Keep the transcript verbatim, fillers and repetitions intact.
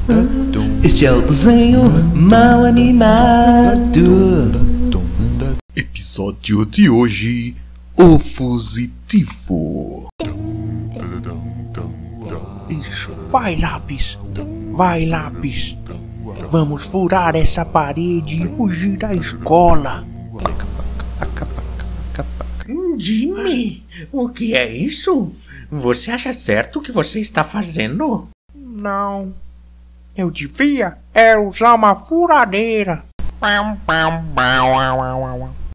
Este é o desenho mal animado. Episódio de hoje: O Fugitivo. Isso, vai lápis, vai lápis. Vamos furar essa parede e fugir da escola. Jimmy, o que é isso? Você acha certo o que você está fazendo? Não, eu devia era usar uma furadeira.